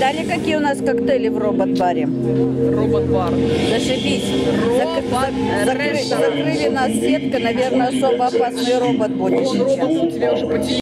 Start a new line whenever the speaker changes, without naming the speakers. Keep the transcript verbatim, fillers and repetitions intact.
Виталий, какие у нас коктейли в робот-баре?
Робот-бар.
Зашибись. Зак- зак- закры- Закрыли нас сеткой, наверное, особо опасный робот будет
Он
сейчас.
робот у тебя уже потерял.